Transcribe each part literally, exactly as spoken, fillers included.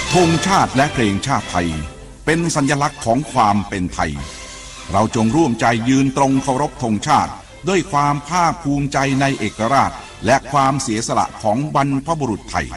ธงชาติและเพลงชาติไทยเป็นสัญลักษณ์ของความเป็นไทยเราจงร่วมใจยืนตรงเคารพธงชาติด้วยความภาคภูมิใจในเอกราชและความเสียสละของบรรพบุรุษไทย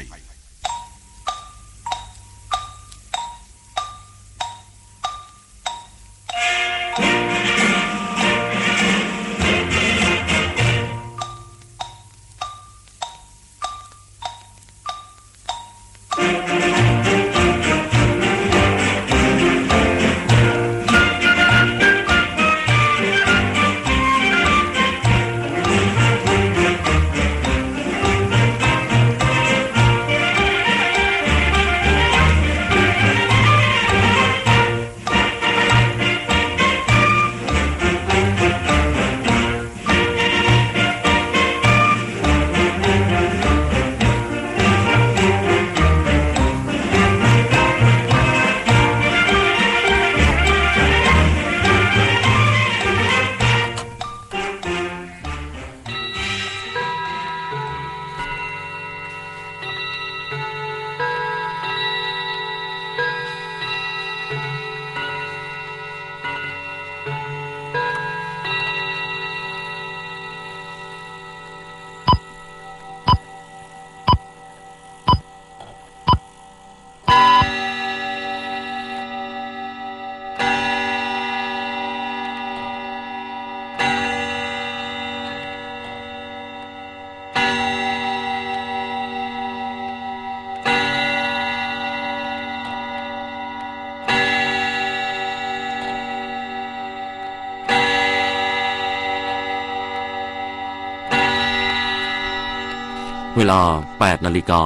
เวลา แปด นาฬิกา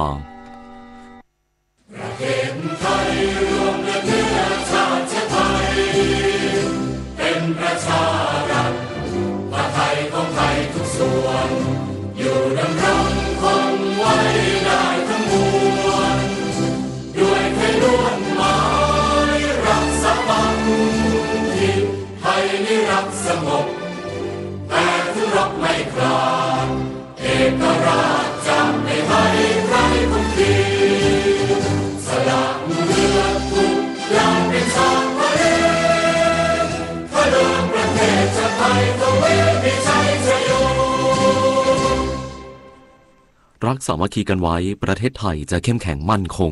ประเทศไทยรวมเนื้อชาติไทยเป็นประชารัฐประไทยของไทยทุกส่วนอยู่ดำรงคงไว้ได้ทั้งมวลด้วยไทยล้วนหมายรักษาบังทิศไทยนิรักสงบแต่ถึงรบไม่กล้าเอกราชจะไม่ให้ใครคุมขีสละเลือดทุกอย่างเป็นชาติไทยถ้าเดินประเทศชาติไทยต้องเวทีชัยชโยรักสามัคคีกันไว้ประเทศไทยจะเข้มแข็งมั่นคง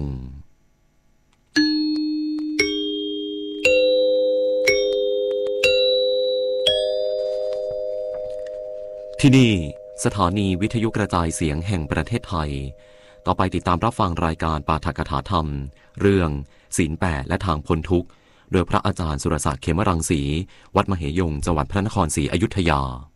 ที่นี่สถานีวิทยุกระจายเสียงแห่งประเทศไทยต่อไปติดตามรับฟังรายการปาฐกถาธรรมเรื่องศีลแปดและทางพ้นทุกข์โดยพระอาจารย์สุรศักดิ์เขมรังสีวัดมเหยงจังหวัดพระนครศรีอยุธยา